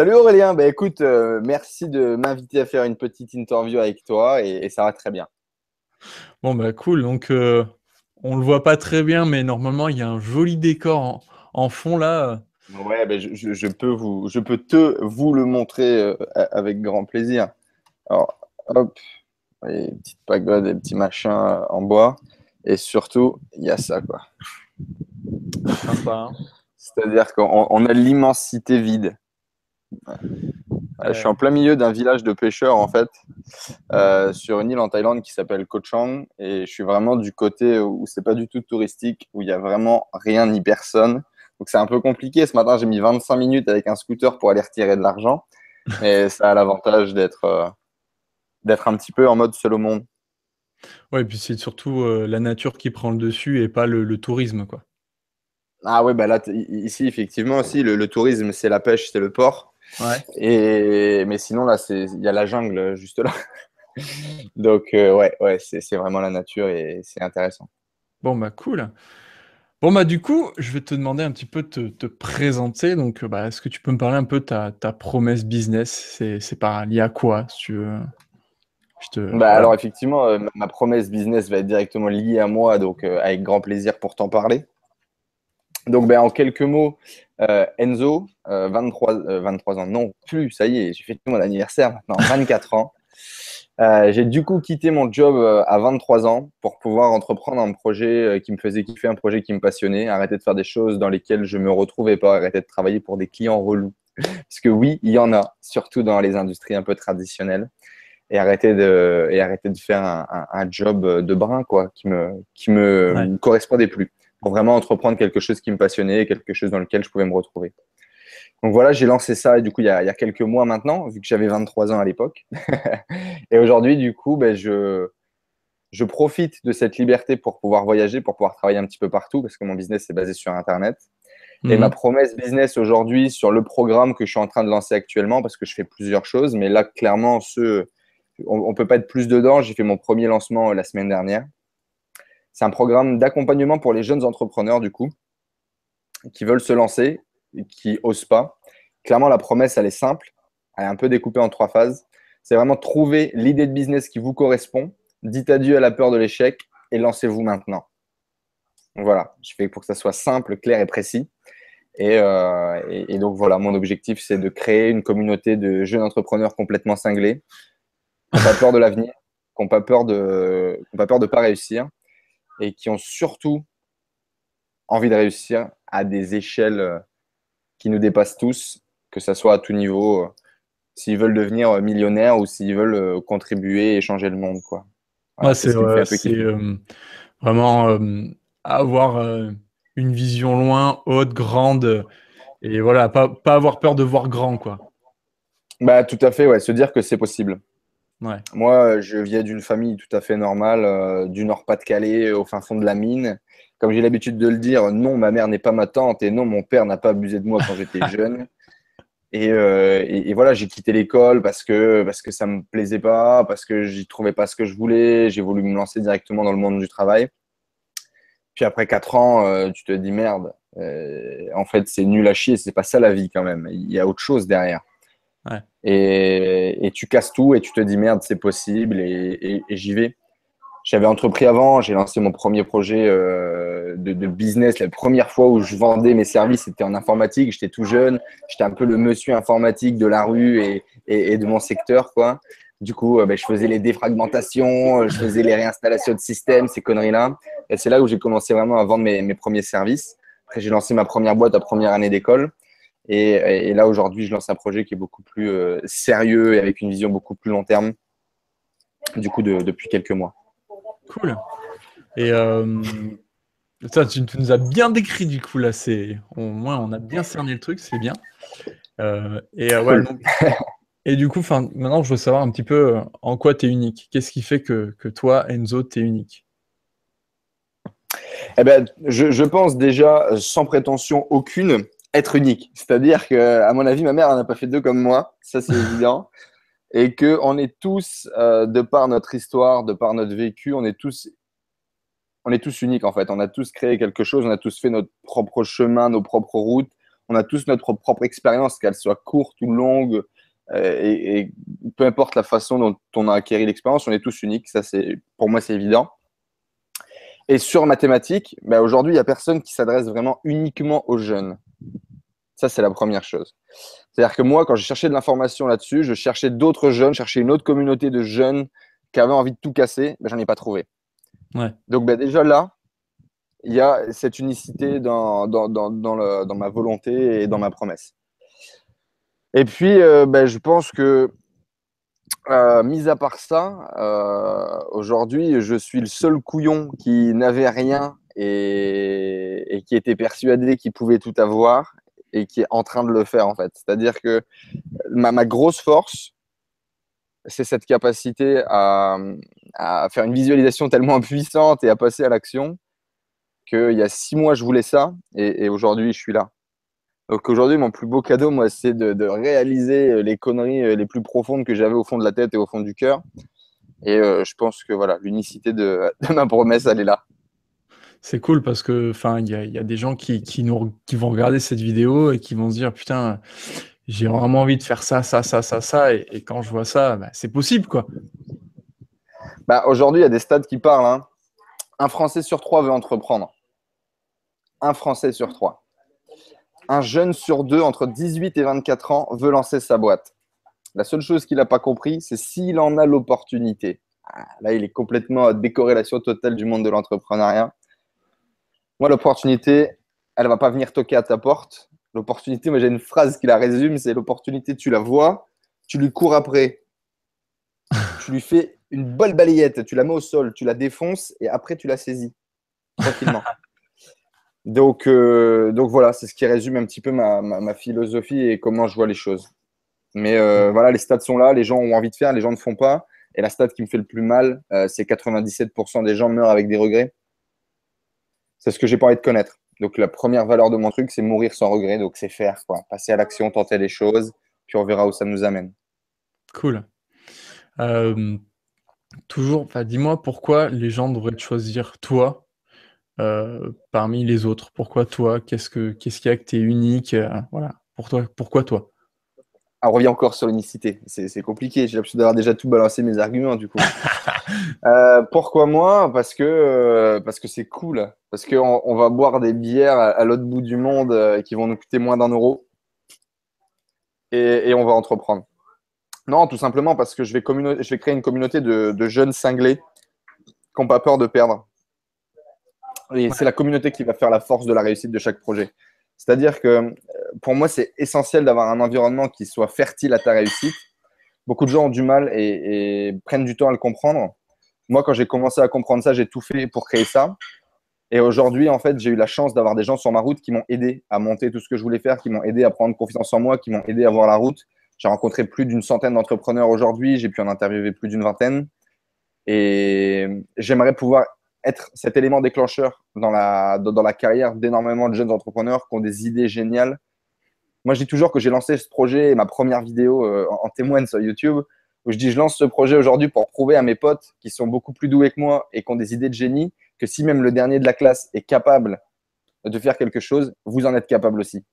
Salut Aurélien, bah, écoute, merci de m'inviter à faire une petite interview avec toi et ça va très bien. Bon, bah cool. Donc, on le voit pas très bien, mais normalement, il y a un joli décor en fond là. Ouais, bah, je peux vous le montrer avec grand plaisir. Alors, hop, les petites pagodes, des petits machins en bois et surtout, il y a ça quoi. Sympa, hein. C'est-à-dire qu'on a l'immensité vide. Je suis Euh, en plein milieu d'un village de pêcheurs en fait, sur une île en Thaïlande qui s'appelle Koh Chang et je suis vraiment du côté où c'est pas du tout touristique, où il y a vraiment rien ni personne. Donc c'est un peu compliqué. Ce matin, j'ai mis 25 minutes avec un scooter pour aller retirer de l'argent, mais ça a l'avantage d'être un petit peu en mode seul au monde. ouais, et puis c'est surtout la nature qui prend le dessus et pas le tourisme, quoi. Ah ouais, bah là, ici, effectivement, aussi, le tourisme, c'est la pêche, c'est le port. Ouais. Mais sinon, là, il y a la jungle juste là. Donc, ouais, c'est vraiment la nature et c'est intéressant. Bon, bah cool. Bon, bah du coup, je vais te demander un petit peu de te présenter. Donc, bah, est-ce que tu peux me parler un peu de ta promesse business? C'est par lié à quoi, si tu veux? Bah, Voilà. alors, effectivement, ma promesse business va être directement liée à moi, donc avec grand plaisir pour t'en parler. Donc, ben, en quelques mots, Enzo, 23 ans, non plus, ça y est, j'ai fait mon anniversaire maintenant, 24 ans. J'ai du coup quitté mon job à 23 ans pour pouvoir entreprendre un projet qui me faisait kiffer, un projet qui me passionnait, arrêter de faire des choses dans lesquelles je me retrouvais pas, arrêter de travailler pour des clients relous. Parce que oui, il y en a, surtout dans les industries un peu traditionnelles, et arrêter de faire un job de brin, quoi, qui Ouais. me correspondait plus, pour vraiment entreprendre quelque chose qui me passionnait, quelque chose dans lequel je pouvais me retrouver. Donc voilà, j'ai lancé ça du coup il y a quelques mois maintenant, vu que j'avais 23 ans à l'époque. Et aujourd'hui, du coup, ben, je profite de cette liberté pour pouvoir voyager, pour pouvoir travailler un petit peu partout, parce que mon business est basé sur Internet. Et ma Mhm. promesse business aujourd'hui sur le programme que je suis en train de lancer actuellement, parce que je fais plusieurs choses, mais là, clairement, on ne peut pas être plus dedans. J'ai fait mon premier lancement la semaine dernière. C'est un programme d'accompagnement pour les jeunes entrepreneurs, du coup, qui veulent se lancer, et qui osent pas. Clairement, la promesse, elle est simple. Elle est un peu découpée en trois phases. C'est vraiment trouver l'idée de business qui vous correspond. Dites adieu à la peur de l'échec et lancez-vous maintenant. Donc voilà, je fais pour que ça soit simple, clair et précis. Et donc voilà, mon objectif, c'est de créer une communauté de jeunes entrepreneurs complètement cinglés, qui n'ont pas peur de l'avenir, qui n'ont pas peur de pas réussir, et qui ont surtout envie de réussir à des échelles qui nous dépassent tous, que ce soit à tout niveau, s'ils veulent devenir millionnaires ou s'ils veulent contribuer et changer le monde, quoi. Ouais, Voilà, c'est ce qui me fait un peu c'est kiffer. vraiment avoir une vision loin, haute, grande, et voilà, pas avoir peur de voir grand, quoi. Bah, tout à fait, ouais, se dire que c'est possible. Ouais. Moi, je viens d'une famille tout à fait normale, du Nord-Pas-de-Calais, au fin fond de la mine. Comme j'ai l'habitude de le dire, non, ma mère n'est pas ma tante et non, mon père n'a pas abusé de moi quand j'étais jeune. Et voilà, j'ai quitté l'école parce que ça me plaisait pas, parce que j'y trouvais pas ce que je voulais. J'ai voulu me lancer directement dans le monde du travail. Puis après 4 ans, tu te dis merde. En fait, c'est nul à chier. C'est pas ça la vie quand même. Il y a autre chose derrière. Ouais. Et tu casses tout et tu te dis merde, c'est possible et j'y vais. J'avais entrepris avant, j'ai lancé mon premier projet de business. La première fois où je vendais mes services, c'était en informatique. J'étais tout jeune, j'étais un peu le monsieur informatique de la rue et de mon secteur, quoi. Du coup, ben, je faisais les défragmentations, je faisais les réinstallations de systèmes, ces conneries-là. Et c'est là où j'ai commencé vraiment à vendre mes premiers services. Après, j'ai lancé ma première boîte à première année d'école. Et là, aujourd'hui, je lance un projet qui est beaucoup plus sérieux et avec une vision beaucoup plus long terme, du coup, depuis quelques mois. Cool. Et ça, tu nous as bien décrit du coup là, au moins on a bien cerné le truc, c'est bien. Ouais, Cool. donc, et du coup, enfin, maintenant je veux savoir un petit peu en quoi tu es unique. Qu'est-ce qui fait que toi, Enzo, tu es unique? Eh ben, je pense déjà, sans prétention aucune, être unique. C'est-à-dire que, à mon avis, ma mère n'a pas fait deux comme moi, ça c'est évident, et que on est tous, de par notre histoire, de par notre vécu, on est tous uniques en fait. On a tous créé quelque chose, on a tous fait notre propre chemin, nos propres routes. On a tous notre propre expérience, qu'elle soit courte ou longue, et peu importe la façon dont on a acquis l'expérience, on est tous uniques. Ça, pour moi, c'est évident. Et sur mathématiques, bah, aujourd'hui, il n'y a personne qui s'adresse vraiment uniquement aux jeunes. Ça, c'est la première chose. C'est-à-dire que moi, quand je cherchais de l'information là-dessus, je cherchais d'autres jeunes, cherchais une autre communauté de jeunes qui avaient envie de tout casser, mais j'en ai pas trouvé. Ouais. Donc bah, déjà là, il y a cette unicité dans ma volonté et dans ma promesse. Et puis, je pense que, mis à part ça, aujourd'hui, je suis le seul couillon qui n'avait rien et qui était persuadé qu'il pouvait tout avoir et qui est en train de le faire, en fait. C'est-à-dire que ma grosse force, c'est cette capacité à faire une visualisation tellement puissante et à passer à l'action qu'il y a 6 mois, je voulais ça et aujourd'hui, je suis là. Donc aujourd'hui, mon plus beau cadeau, moi, c'est de réaliser les conneries les plus profondes que j'avais au fond de la tête et au fond du cœur. Et je pense que voilà, l'unicité de ma promesse, elle est là. C'est cool parce que, enfin, il y a des gens qui vont regarder cette vidéo et qui vont se dire: «Putain, j'ai vraiment envie de faire ça, ça, ça, ça, ça» et quand je vois ça, bah, c'est possible, quoi. Bah, aujourd'hui, il y a des stats qui parlent, hein. Un Français sur 3 veut entreprendre. Un Français sur 3. Un jeune sur 2 entre 18 et 24 ans veut lancer sa boîte. La seule chose qu'il n'a pas compris, c'est s'il en a l'opportunité. Ah, là, il est complètement à décorrélation totale du monde de l'entrepreneuriat. Moi, l'opportunité, elle ne va pas venir toquer à ta porte. L'opportunité, moi, j'ai une phrase qui la résume, c'est l'opportunité, tu la vois, tu lui cours après, tu lui fais une bonne balayette, tu la mets au sol, tu la défonces et après, tu la saisis tranquillement. Donc voilà, c'est ce qui résume un petit peu ma philosophie et comment je vois les choses. Mais voilà, les stats sont là, les gens ont envie de faire, les gens ne font pas. Et la stat qui me fait le plus mal, c'est 97% des gens meurent avec des regrets. C'est ce que j'ai pas envie de connaître. Donc la première valeur de mon truc, c'est mourir sans regret. Donc c'est faire, quoi. Passer à l'action, tenter les choses, puis on verra où ça nous amène. Cool. Hem, toujours, enfin, dis-moi pourquoi les gens devraient te choisir toi, parmi les autres? Pourquoi toi? Qu'est-ce qu'il y a que tu es unique, voilà, pour toi, pourquoi toi? Ah, on revient encore sur l'unicité. C'est compliqué. J'ai l'impression d'avoir déjà tout balancé mes arguments, du coup. Pourquoi moi? Parce que c'est cool. Parce qu'on va boire des bières à l'autre bout du monde qui vont nous coûter moins d'1 euro et on va entreprendre. Non, tout simplement parce que je vais créer une communauté de jeunes cinglés qui n'ont pas peur de perdre. Et c'est la communauté qui va faire la force de la réussite de chaque projet. C'est-à-dire que pour moi, c'est essentiel d'avoir un environnement qui soit fertile à ta réussite. Beaucoup de gens ont du mal et prennent du temps à le comprendre. Moi, quand j'ai commencé à comprendre ça, j'ai tout fait pour créer ça. Et aujourd'hui, en fait, j'ai eu la chance d'avoir des gens sur ma route qui m'ont aidé à monter tout ce que je voulais faire, qui m'ont aidé à prendre confiance en moi, qui m'ont aidé à voir la route. J'ai rencontré plus d'une centaine d'entrepreneurs aujourd'hui. J'ai pu en interviewer plus d'une vingtaine. Et j'aimerais pouvoir être cet élément déclencheur dans la carrière d'énormément de jeunes entrepreneurs qui ont des idées géniales. Moi, je dis toujours que j'ai lancé ce projet et ma première vidéo en témoigne sur YouTube, où je dis je lance ce projet aujourd'hui pour prouver à mes potes qui sont beaucoup plus doués que moi et qui ont des idées de génie que si même le dernier de la classe est capable de faire quelque chose, vous en êtes capable aussi.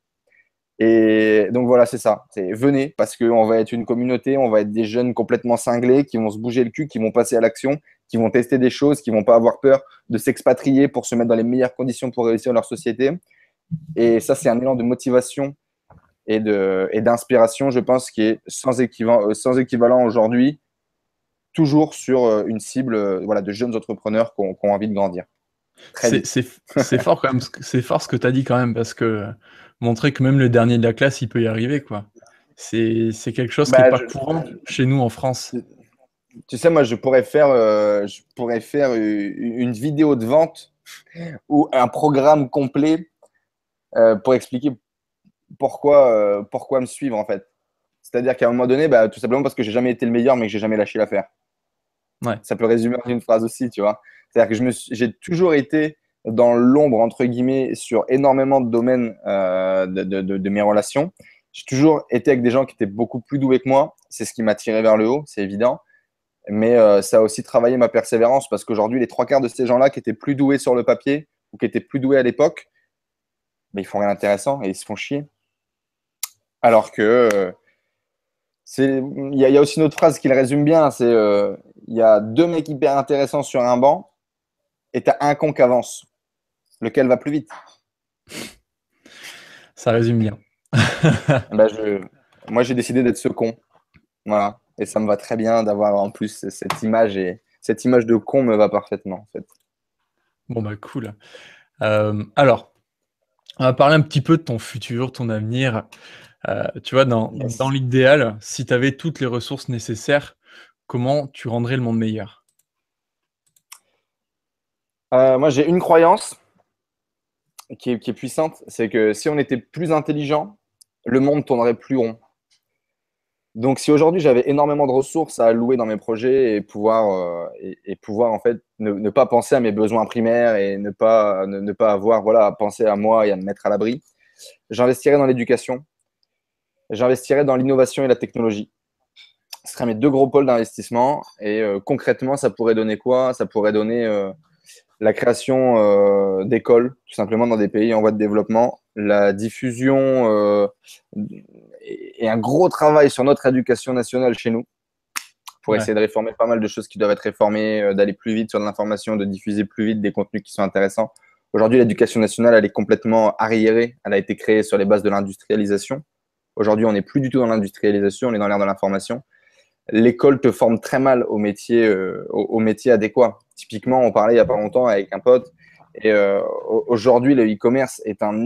Et donc voilà, c'est ça. C'est venez parce qu'on va être une communauté, on va être des jeunes complètement cinglés qui vont se bouger le cul, qui vont passer à l'action, qui vont tester des choses, qui vont pas avoir peur de s'expatrier pour se mettre dans les meilleures conditions pour réussir leur société. Et ça, c'est un élan de motivation et d'inspiration, je pense, qui est sans équivalent aujourd'hui, toujours sur une cible voilà, de jeunes entrepreneurs qui ont envie de grandir. Très C'est vite. c'est c'est fort quand même, c'est fort ce que tu as dit quand même parce que, montrer que même le dernier de la classe, il peut y arriver, quoi. C'est quelque chose qui est Bah, pas courant chez nous en France. tu sais, moi, je pourrais faire une vidéo de vente ou un programme complet pour expliquer pourquoi me suivre, en fait. C'est-à-dire qu'à un moment donné, bah, tout simplement parce que j'ai jamais été le meilleur, mais que j'ai jamais lâché l'affaire. Ouais. Ça peut résumer en une phrase aussi, tu vois. C'est-à-dire que j'ai toujours été dans l'ombre, entre guillemets, sur énormément de domaines de mes relations. J'ai toujours été avec des gens qui étaient beaucoup plus doués que moi. C'est ce qui m'a tiré vers le haut, c'est évident. Mais ça a aussi travaillé ma persévérance parce qu'aujourd'hui, les 3 quarts de ces gens-là qui étaient plus doués sur le papier ou qui étaient plus doués à l'époque, ben, ils font rien d'intéressant et ils se font chier. Alors que il y a aussi une autre phrase qui le résume bien, c'est il y a deux mecs hyper intéressants sur un banc et tu as un con qui avance. Lequel va plus vite? Ça résume bien. Ben, moi, j'ai décidé d'être ce con. Voilà. Et ça me va très bien d'avoir en plus cette image. Et cette image de con me va parfaitement, en fait. Bon, bah cool. Alors, on va parler un petit peu de ton futur, ton avenir. Tu vois, dans Yes. l'idéal, si tu avais toutes les ressources nécessaires, comment tu rendrais le monde meilleur? Moi, j'ai une croyance qui est puissante, c'est que si on était plus intelligent, le monde tournerait plus rond. Donc, si aujourd'hui j'avais énormément de ressources à allouer dans mes projets et pouvoir en fait ne pas penser à mes besoins primaires et ne pas avoir voilà, à penser à moi et à me mettre à l'abri, j'investirais dans l'éducation, j'investirais dans l'innovation et la technologie. Ce seraient mes deux gros pôles d'investissement. Et concrètement, ça pourrait donner quoi? Ça pourrait donner la création d'écoles, tout simplement dans des pays en voie de développement, la diffusion et un gros travail sur notre éducation nationale chez nous pour Ouais, essayer de réformer pas mal de choses qui doivent être réformées, d'aller plus vite sur de l'information, de diffuser plus vite des contenus qui sont intéressants. Aujourd'hui, l'éducation nationale, elle est complètement arriérée. Elle a été créée sur les bases de l'industrialisation. Aujourd'hui, on n'est plus du tout dans l'industrialisation, on est dans l'ère de l'information. L'école te forme très mal au métier adéquat. Typiquement, on parlait il n'y a pas longtemps avec un pote. Et aujourd'hui, le e-commerce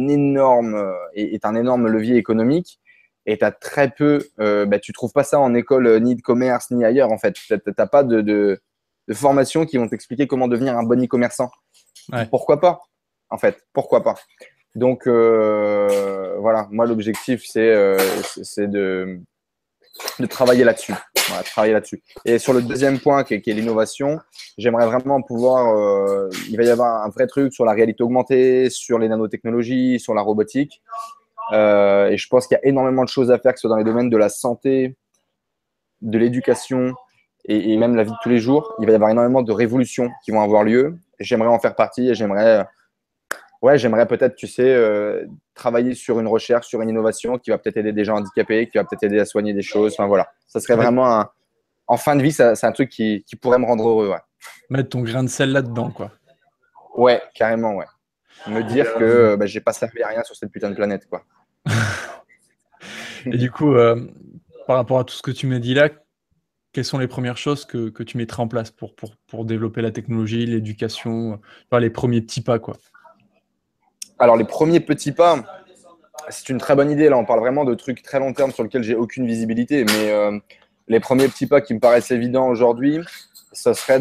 est un énorme levier économique. Et tu as très peu, tu trouves pas ça en école ni de commerce ni ailleurs en fait. Tu n'as pas de formation qui vont t'expliquer comment devenir un bon e-commerçant. ouais. Pourquoi pas en fait? Pourquoi pas? Donc voilà, moi l'objectif c'est de travailler là-dessus. Voilà, travailler là-dessus. Et sur le deuxième point, qui est l'innovation, j'aimerais vraiment pouvoir. Il va y avoir un vrai truc sur la réalité augmentée, sur les nanotechnologies, sur la robotique. Et je pense qu'il y a énormément de choses à faire, que ce soit dans les domaines de la santé, de l'éducation et même la vie de tous les jours. Il va y avoir énormément de révolutions qui vont avoir lieu. J'aimerais en faire partie et j'aimerais peut-être, tu sais, travailler sur une recherche, sur une innovation qui va peut-être aider des gens handicapés, qui va peut-être aider à soigner des choses. Enfin voilà, ça serait Mettre, vraiment en fin de vie, c'est un truc qui pourrait me rendre heureux. Ouais, mettre ton grain de sel là-dedans, quoi. ouais carrément, ouais. Me Et, dire que euh, j'ai pas servi à rien sur cette putain de planète, quoi. et du coup, par rapport à tout ce que tu m'as dit là, quelles sont les premières choses que tu mettrais en place pour développer la technologie, l'éducation, enfin, les premiers petits pas, quoi? Alors les premiers petits pas, c'est une très bonne idée. Là, on parle vraiment de trucs très long terme sur lesquels j'ai aucune visibilité. Mais les premiers petits pas qui me paraissent évidents aujourd'hui, ce serait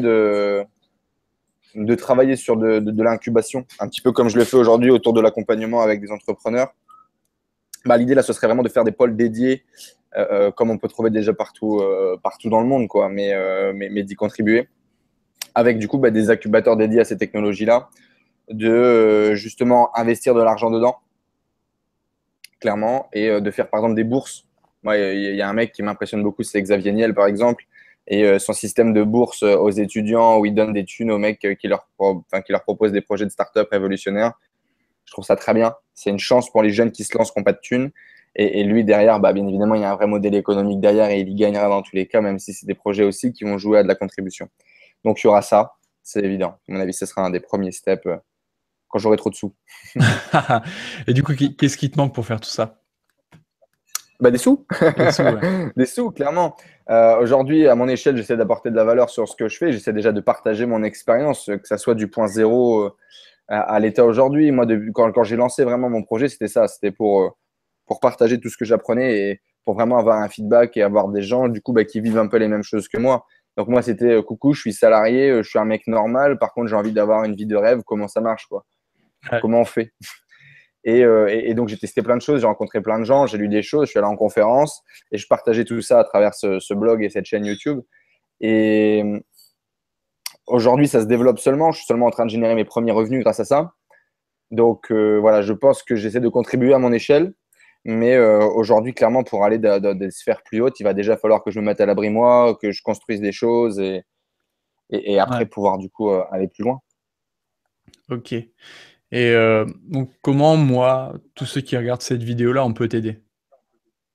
de travailler sur de l'incubation, un petit peu comme je le fais aujourd'hui autour de l'accompagnement avec des entrepreneurs. Bah, l'idée, là, ce serait vraiment de faire des pôles dédiés, comme on peut trouver déjà partout dans le monde, quoi, mais d'y contribuer, avec du coup des incubateurs dédiés à ces technologies-là, de justement investir de l'argent dedans, clairement, et de faire par exemple des bourses. Moi, il y a un mec qui m'impressionne beaucoup, c'est Xavier Niel, par exemple, et son système de bourse aux étudiants où il donne des thunes aux mecs qui leur proposent des projets de start-up révolutionnaires. Je trouve ça très bien. C'est une chance pour les jeunes qui se lancent, qui n'ont pas de thunes. Et lui, derrière, bien évidemment, il y a un vrai modèle économique derrière et il y gagnera dans tous les cas, même si c'est des projets aussi qui vont jouer à de la contribution. Donc, il y aura ça, c'est évident. À mon avis, ce sera un des premiers steps quand j'aurai trop de sous. Et du coup, qu'est-ce qui te manque pour faire tout ça? Des sous. Les sous, ouais. Des sous, clairement. Aujourd'hui, à mon échelle, j'essaie d'apporter de la valeur sur ce que je fais. J'essaie déjà de partager mon expérience, que ça soit du point zéro à l'état aujourd'hui. Moi, quand j'ai lancé vraiment mon projet, c'était ça. C'était pour partager tout ce que j'apprenais et pour vraiment avoir un feedback et avoir des gens, du coup, qui vivent un peu les mêmes choses que moi. Donc, moi, c'était coucou, je suis salarié, je suis un mec normal. Par contre, j'ai envie d'avoir une vie de rêve. Comment ça marche, quoi? Ouais. Comment on fait? Et donc, j'ai testé plein de choses, j'ai rencontré plein de gens, j'ai lu des choses, je suis allé en conférence et je partageais tout ça à travers ce blog et cette chaîne YouTube. Et aujourd'hui, ça se développe seulement. Je suis seulement en train de générer mes premiers revenus grâce à ça. Donc, voilà, je pense que j'essaie de contribuer à mon échelle. Mais aujourd'hui, clairement, pour aller des sphères plus hautes, il va déjà falloir que je me mette à l'abri moi, que je construise des choses et Ouais. après pouvoir du coup aller plus loin. Ok. Et donc, comment moi, tous ceux qui regardent cette vidéo-là, on peut t'aider?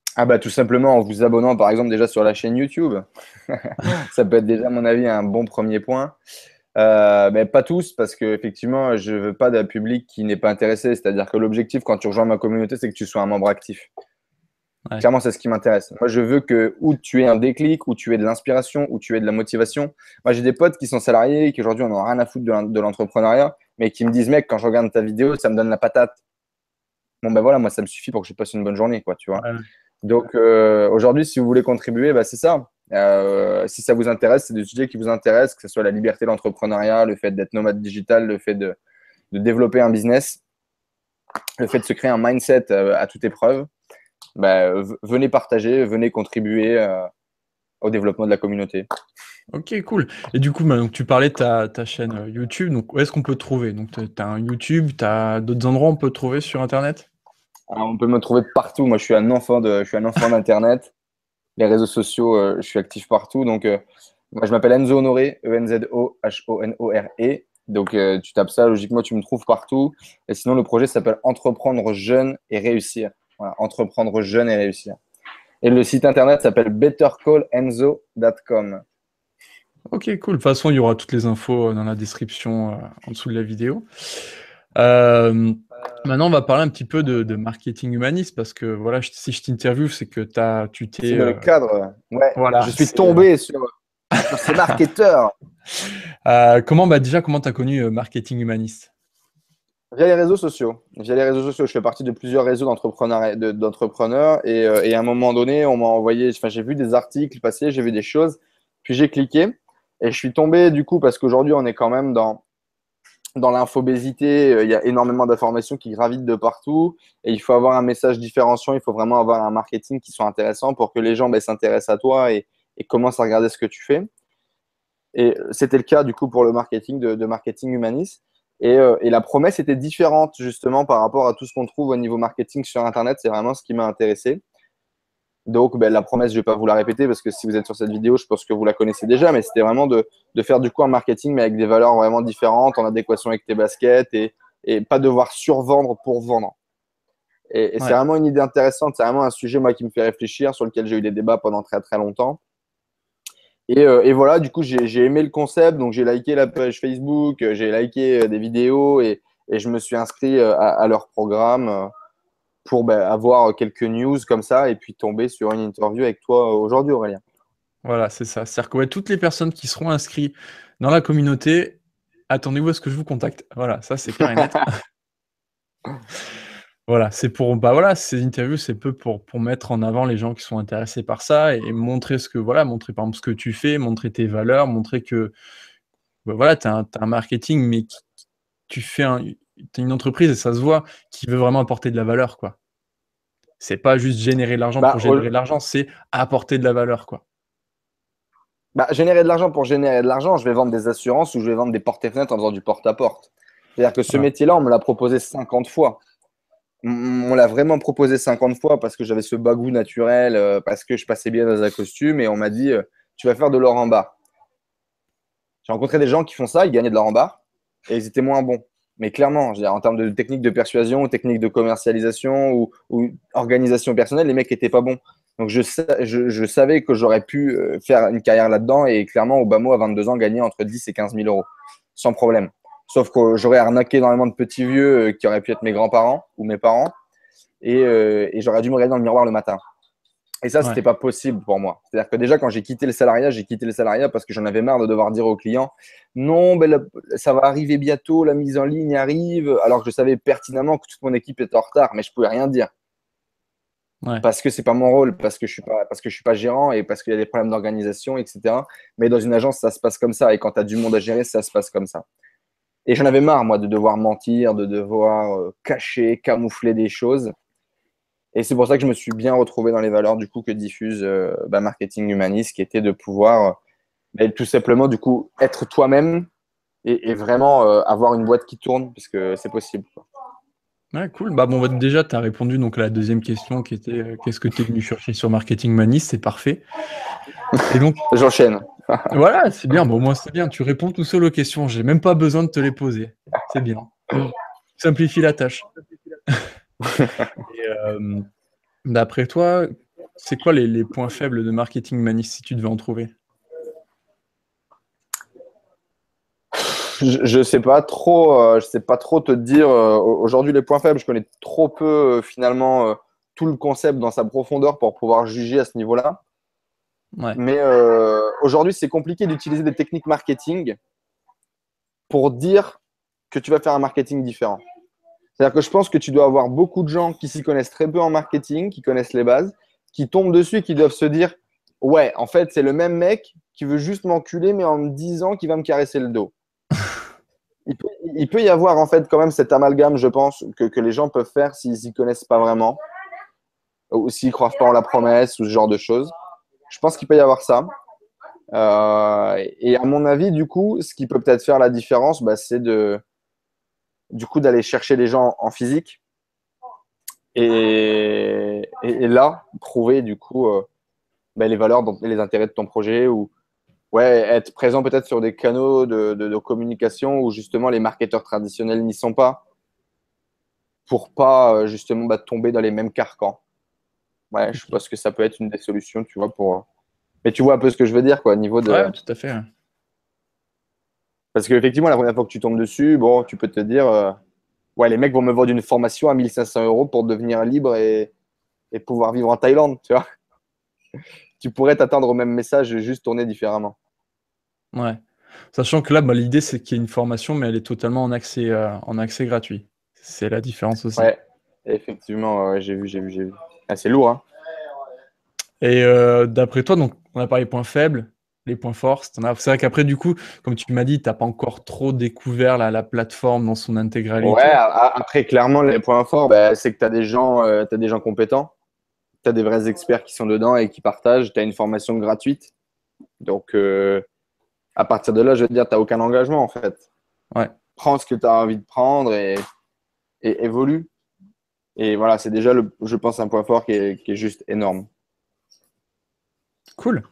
Ah bah tout simplement en vous abonnant par exemple déjà sur la chaîne YouTube. Ça peut être déjà à mon avis un bon premier point. Mais pas tous parce que effectivement je veux pas d'un public qui n'est pas intéressé. C'est-à-dire que l'objectif quand tu rejoins ma communauté c'est que tu sois un membre actif. Ouais. Clairement c'est ce qui m'intéresse. Moi je veux que où tu aies un déclic, où tu aies de l'inspiration, où tu aies de la motivation. Moi j'ai des potes qui sont salariés qui aujourd'hui on n'a rien à foutre de l'entrepreneuriat mais qui me disent mec quand je regarde ta vidéo ça me donne la patate. Bon ben voilà moi ça me suffit pour que je passe une bonne journée quoi tu vois. Ouais. Donc aujourd'hui, si vous voulez contribuer, bah, c'est ça. Si ça vous intéresse, c'est des sujets qui vous intéressent, que ce soit la liberté de l'entrepreneuriat, le fait d'être nomade digital, le fait de développer un business, le fait de se créer un mindset à toute épreuve, bah, venez partager, venez contribuer au développement de la communauté. Ok, cool. Et du coup, donc, tu parlais de ta chaîne YouTube. Donc, où est-ce qu'on peut te trouver? Donc, tu as un YouTube, tu as d'autres endroits où on peut te trouver sur Internet? Alors, on peut me trouver partout. Moi, je suis un enfant d'Internet. Les réseaux sociaux, je suis actif partout. Donc, moi, je m'appelle Enzo Honoré, Enzohonore. Donc, tu tapes ça, logiquement, tu me trouves partout. Et sinon, le projet s'appelle Entreprendre jeune et réussir. Voilà, Entreprendre jeune et réussir. Et le site internet s'appelle bettercallenzo.com. Ok, cool. De toute façon, il y aura toutes les infos dans la description en dessous de la vidéo. Euh, Maintenant, on va parler un petit peu de marketing humaniste parce que voilà, si je t'interviewe, c'est que tu C'est t'es. dans le cadre. Ouais, je Voilà, suis tombé sur ces marketeurs. comment, bah, déjà, comment tu as connu marketing humaniste? Via les réseaux sociaux. Via les réseaux sociaux, je fais partie de plusieurs réseaux d'entrepreneurs et à un moment donné, on m'a envoyé, enfin, j'ai vu des articles passer, j'ai vu des choses, puis j'ai cliqué et je suis tombé du coup parce qu'aujourd'hui, on est quand même dans l'infobésité, il y a énormément d'informations qui gravitent de partout et il faut avoir un message différenciant, il faut vraiment avoir un marketing qui soit intéressant pour que les gens ben, s'intéressent à toi et commencent à regarder ce que tu fais. Et c'était le cas du coup pour le marketing de marketing humaniste. Et la promesse était différente justement par rapport à tout ce qu'on trouve au niveau marketing sur Internet. C'est vraiment ce qui m'a intéressé. Donc ben, la promesse, je ne vais pas vous la répéter parce que si vous êtes sur cette vidéo, je pense que vous la connaissez déjà, mais c'était vraiment de faire du coup un marketing mais avec des valeurs vraiment différentes, en adéquation avec tes baskets et pas devoir survendre pour vendre. Et c'est Ouais. vraiment une idée intéressante, c'est vraiment un sujet moi qui me fait réfléchir, sur lequel j'ai eu des débats pendant très très longtemps. Et voilà, du coup, j'ai aimé le concept, donc j'ai liké la page Facebook, j'ai liké des vidéos et je me suis inscrit à leur programme pour ben, avoir quelques news comme ça et puis tomber sur une interview avec toi aujourd'hui, Aurélien. Voilà, c'est ça. C'est-à-dire que ouais, toutes les personnes qui seront inscrites dans la communauté, attendez-vous à ce que je vous contacte. Voilà, ça c'est clair et net. Voilà, c'est pour, bah voilà, ces interviews, c'est peu pour mettre en avant les gens qui sont intéressés par ça et montrer ce que, voilà, montrer par exemple ce que tu fais, montrer tes valeurs, montrer que, bah voilà, t'as un marketing, mais tu fais t'as une entreprise et ça se voit qui veut vraiment apporter de la valeur, quoi. C'est pas juste générer de l'argent Bah, pour générer de l'argent, c'est apporter de la valeur, quoi. générer de l'argent pour générer de l'argent, je vais vendre des assurances ou je vais vendre des portes et fenêtres en faisant du porte-à-porte. C'est-à-dire que ce Voilà. métier-là, on me l'a proposé 50 fois. On l'a vraiment proposé 50 fois parce que j'avais ce bagou naturel, parce que je passais bien dans un costume et on m'a dit tu vas faire de l'or en barre. J'ai rencontré des gens qui font ça, ils gagnaient de l'or en barre et ils étaient moins bons. Mais clairement, je veux dire, en termes de technique de persuasion, technique de commercialisation ou organisation personnelle, les mecs n'étaient pas bons. Donc je savais que j'aurais pu faire une carrière là-dedans et clairement, au bas mot, à 22 ans, gagner entre 10 et 15 000 euros sans problème. Sauf que j'aurais arnaqué énormément de petits vieux qui auraient pu être mes grands-parents ou mes parents et j'aurais dû me regarder dans le miroir le matin. Et ça, Ouais. c'était pas possible pour moi. C'est-à-dire que déjà, quand j'ai quitté le salariat parce que j'en avais marre de devoir dire aux clients, non, ben, ça va arriver bientôt, la mise en ligne arrive, alors que je savais pertinemment que toute mon équipe était en retard, mais je pouvais rien dire Ouais. parce que c'est pas mon rôle, parce que je suis pas gérant et parce qu'il y a des problèmes d'organisation, etc. Mais dans une agence, ça se passe comme ça. Et quand tu as du monde à gérer, ça se passe comme ça. Et j'en avais marre, moi, de devoir mentir, de devoir cacher, camoufler des choses. Et c'est pour ça que je me suis bien retrouvé dans les valeurs du coup que diffuse Marketing Humaniste, qui était de pouvoir tout simplement du coup être toi-même et vraiment avoir une boîte qui tourne, parce que c'est possible, quoi. Ouais, cool. Bah bon, bah, déjà, tu as répondu donc à la deuxième question qui était qu'est-ce que tu es venu chercher sur Marketing Manis, c'est parfait. Et donc, J'enchaîne. voilà, c'est bien. Bon, moi, c'est bien. Tu réponds tout seul aux questions. J'ai même pas besoin de te les poser. C'est bien. Simplifie la tâche. Et, d'après toi, c'est quoi les points faibles de Marketing Mani si tu devais en trouver? Je sais pas trop, je sais pas trop te dire. Aujourd'hui, les points faibles, je connais trop peu finalement tout le concept dans sa profondeur pour pouvoir juger à ce niveau-là. Ouais. Mais aujourd'hui, c'est compliqué d'utiliser des techniques marketing pour dire que tu vas faire un marketing différent. C'est-à-dire que je pense que tu dois avoir beaucoup de gens qui s'y connaissent très peu en marketing, qui connaissent les bases, qui tombent dessus et qui doivent se dire, ouais, en fait, c'est le même mec qui veut juste m'enculer, mais en me disant qu'il va me caresser le dos. Il peut y avoir en fait quand même cet amalgame, je pense, que les gens peuvent faire s'ils s'y connaissent pas vraiment, ou s'ils croient pas en la promesse, ou ce genre de choses. Je pense qu'il peut y avoir ça. Et à mon avis, du coup, ce qui peut peut-être faire la différence, bah, c'est du coup, d'aller chercher les gens en physique et là, trouver du coup bah, les valeurs et les intérêts de ton projet ou ouais, être présent peut-être sur des canaux de communication où justement les marketeurs traditionnels n'y sont pas pour pas justement bah, tomber dans les mêmes carcans. Ouais, je Ok. pense que ça peut être une des solutions, tu vois, pour. Mais tu vois un peu ce que je veux dire, quoi, au niveau de. Ouais, tout à fait. Ouais. Parce qu'effectivement, la première fois que tu tombes dessus, bon, tu peux te dire, ouais, les mecs vont me vendre une formation à 1 500 € pour devenir libre et pouvoir vivre en Thaïlande, tu vois. Tu pourrais t'attendre au même message, juste tourné différemment. Ouais. Sachant que là, bah, l'idée, c'est qu'il y ait une formation, mais elle est totalement en accès gratuit. C'est la différence aussi. Ouais, effectivement, ouais, j'ai vu. Ah, c'est lourd, hein. Et d'après toi, donc, on a parlé points faibles, les points forts. C'est vrai qu'après, du coup, comme tu m'as dit, tu n'as pas encore trop découvert la plateforme dans son Ouais, intégralité. après, clairement, les points forts, bah, c'est que t'as des gens compétents, tu as des vrais experts qui sont dedans et qui partagent, tu as une formation gratuite. Donc, à partir de là, je veux dire, tu n'as aucun engagement, en fait. Ouais, Prends ce que tu as envie de prendre et évolue. Et voilà, c'est déjà, je pense, un point fort qui est juste énorme. cool.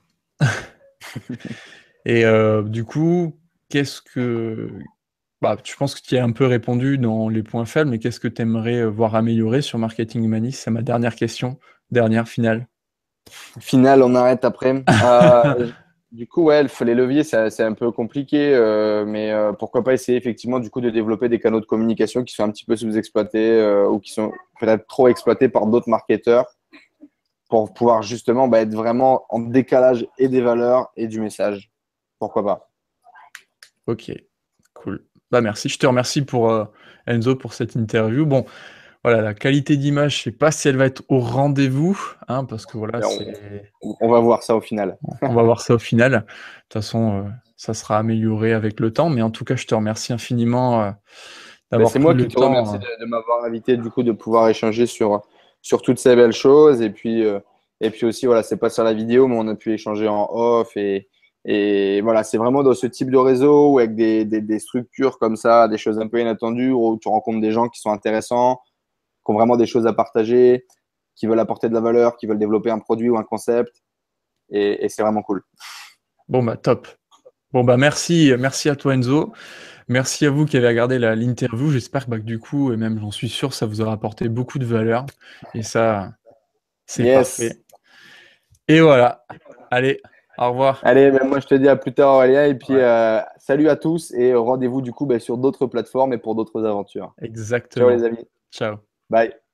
Et du coup, qu'est-ce que... Bah, je pense que tu y as un peu répondu dans les points faibles, mais qu'est-ce que tu aimerais voir améliorer sur Marketing Humanist? C'est ma dernière question, dernière finale. Final, on arrête après. Du coup, ouais, les leviers, c'est un peu compliqué, mais pourquoi pas essayer effectivement du coup de développer des canaux de communication qui sont un petit peu sous-exploités ou qui sont peut-être trop exploités par d'autres marketeurs pour pouvoir justement bah, être vraiment en décalage et des valeurs et du message. Pourquoi pas? Ok, cool. Bah merci, je te remercie pour Enzo pour cette interview. Bon, voilà, la qualité d'image, je sais pas si elle va être au rendez-vous, hein, parce que voilà, Et c'est, on va voir ça au final. on va voir ça au final. De toute façon, ça sera amélioré avec le temps, mais en tout cas, je te remercie infiniment Ben, d'avoir c'est pris moi le qui te temps. remercie de m'avoir invité, du coup, de pouvoir échanger sur toutes ces belles choses. Et puis aussi, voilà, c'est pas sur la vidéo, mais on a pu échanger en off. Et voilà, c'est vraiment dans ce type de réseau ou avec des structures comme ça, des choses un peu inattendues, où tu rencontres des gens qui sont intéressants, qui ont vraiment des choses à partager, qui veulent apporter de la valeur, qui veulent développer un produit ou un concept. Et c'est vraiment cool. Bon bah top. Bon bah merci, merci à toi Enzo. Merci à vous qui avez regardé l'interview. J'espère que, bah, que du coup, et même j'en suis sûr, ça vous aura apporté beaucoup de valeur. Et ça, c'est Yes. parfait. Et voilà. Allez, au revoir. Allez, ben moi je te dis à plus tard Aurélien et puis Ouais, salut à tous et rendez-vous du coup ben, sur d'autres plateformes et pour d'autres aventures. Ciao les exactement. amis. Ciao. Bye.